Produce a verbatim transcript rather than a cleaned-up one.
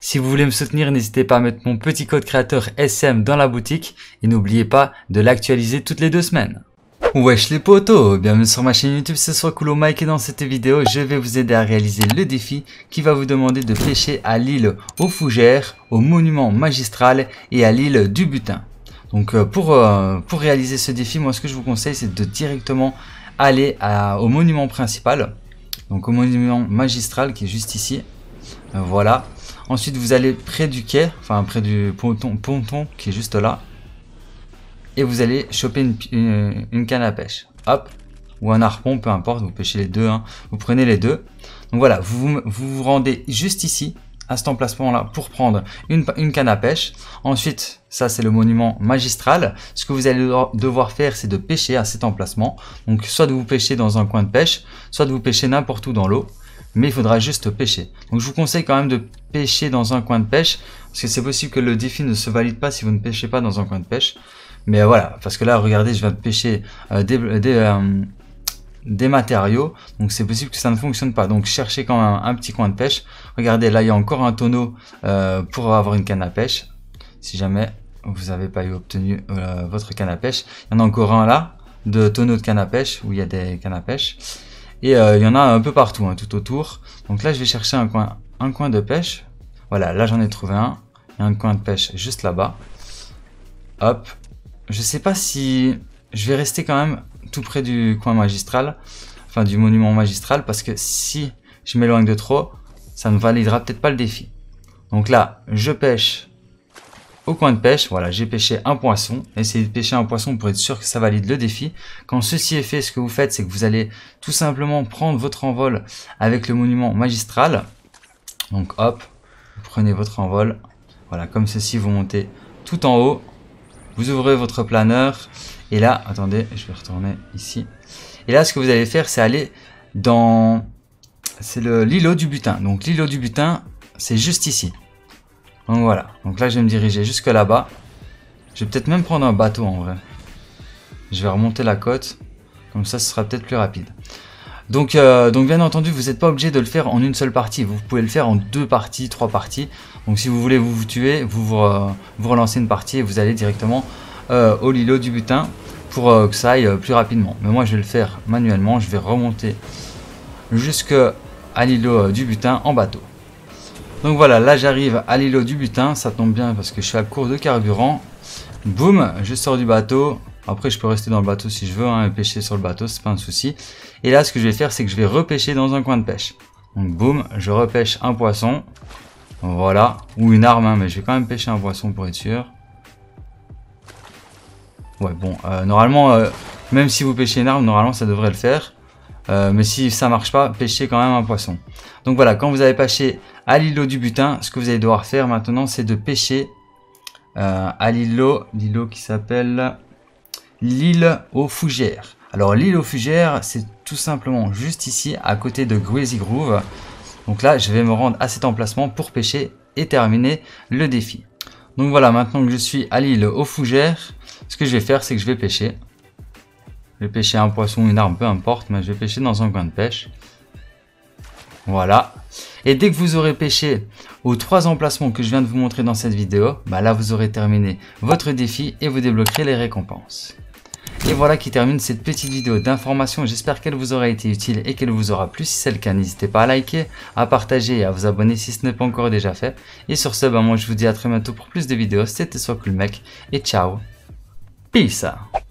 Si vous voulez me soutenir, n'hésitez pas à mettre mon petit code créateur S M dans la boutique et n'oubliez pas de l'actualiser toutes les deux semaines. Wesh les potos, bienvenue sur ma chaîne YouTube, c'est Sokulo Mike et dans cette vidéo, je vais vous aider à réaliser le défi qui va vous demander de pêcher à l'île aux Fougères, au monument magistral et à l'île du butin. Donc pour, euh, pour réaliser ce défi, moi ce que je vous conseille c'est de directement aller à, au monument principal, donc au monument magistral qui est juste ici, euh, voilà. Ensuite vous allez près du quai, enfin près du ponton, ponton qui est juste là. Et vous allez choper une, une, une canne à pêche. Hop. Ou un harpon, peu importe, vous pêchez les deux. Hein. Vous prenez les deux. Donc voilà, vous vous, vous rendez juste ici, à cet emplacement-là, pour prendre une, une canne à pêche. Ensuite, ça c'est le monument magistral. Ce que vous allez devoir faire, c'est de pêcher à cet emplacement. Donc soit de vous pêcher dans un coin de pêche, soit de vous pêcher n'importe où dans l'eau. Mais il faudra juste pêcher. Donc je vous conseille quand même de pêcher dans un coin de pêche. Parce que c'est possible que le défi ne se valide pas si vous ne pêchez pas dans un coin de pêche. Mais euh, voilà, parce que là, regardez, je viens de pêcher euh, des, des, euh, des matériaux. Donc c'est possible que ça ne fonctionne pas. Donc cherchez quand même un, un petit coin de pêche. Regardez, là, il y a encore un tonneau euh, pour avoir une canne à pêche. Si jamais vous n'avez pas eu obtenu euh, votre canne à pêche. Il y en a encore un là, de tonneau de canne à pêche, où il y a des cannes à pêche. Et euh, il y en a un peu partout, hein, tout autour. Donc là, je vais chercher un coin, un coin de pêche. Voilà, là, j'en ai trouvé un. Il y a un coin de pêche juste là-bas. Hop. Je sais pas si je vais rester quand même tout près du coin magistral. Enfin, du monument magistral. Parce que si je m'éloigne de trop, ça ne validera peut-être pas le défi. Donc là, je pêche au coin de pêche. Voilà, j'ai pêché un poisson. Essayez de pêcher un poisson pour être sûr que ça valide le défi. Quand ceci est fait, ce que vous faites, c'est que vous allez tout simplement prendre votre envol avec le monument magistral. Donc hop, vous prenez votre envol. Voilà, comme ceci, vous montez tout en haut. Vous ouvrez votre planeur. Et là, attendez, je vais retourner ici. Et là, ce que vous allez faire, c'est aller dans... C'est l'îlot du butin. Donc l'îlot du butin, c'est juste ici. Donc voilà, donc là je vais me diriger jusque là-bas. Je vais peut-être même prendre un bateau en vrai. Je vais remonter la côte, comme ça ce sera peut-être plus rapide. Donc, euh, donc bien entendu, vous n'êtes pas obligé de le faire en une seule partie. Vous pouvez le faire en deux parties, trois parties. Donc si vous voulez vous, vous tuer, vous, vous, euh, vous relancez une partie et vous allez directement euh, au îlot du butin pour euh, que ça aille euh, plus rapidement. Mais moi je vais le faire manuellement, je vais remonter jusque à l'îlot euh, du butin en bateau. Donc voilà, là j'arrive à l'îlot du butin, ça tombe bien parce que je suis à court de carburant. Boum, je sors du bateau. Après je peux rester dans le bateau si je veux, hein, et pêcher sur le bateau, c'est pas un souci. Et là ce que je vais faire, c'est que je vais repêcher dans un coin de pêche. Donc boum, je repêche un poisson. Voilà, ou une arme, hein, mais je vais quand même pêcher un poisson pour être sûr. Ouais bon, euh, normalement, euh, même si vous pêchez une arme, normalement ça devrait le faire. Euh, mais si ça marche pas, pêchez quand même un poisson. Donc voilà, quand vous avez pêché à l'îlot du butin, ce que vous allez devoir faire maintenant, c'est de pêcher euh, à l'îlot, l'îlot qui s'appelle l'île aux Fougères. Alors l'île aux Fougères, c'est tout simplement juste ici, à côté de Greasy Groove. Donc là, je vais me rendre à cet emplacement pour pêcher et terminer le défi. Donc voilà, maintenant que je suis à l'île aux Fougères, ce que je vais faire, c'est que je vais pêcher. Je vais pêcher un poisson, une arme, peu importe, mais je vais pêcher dans un coin de pêche. Voilà. Et dès que vous aurez pêché aux trois emplacements que je viens de vous montrer dans cette vidéo, bah là vous aurez terminé votre défi et vous débloquerez les récompenses. Et voilà qui termine cette petite vidéo d'information. J'espère qu'elle vous aura été utile et qu'elle vous aura plu. Si c'est le cas, n'hésitez pas à liker, à partager et à vous abonner si ce n'est pas encore déjà fait. Et sur ce, bah moi je vous dis à très bientôt pour plus de vidéos. C'était Sokulo Mike et ciao. Peace.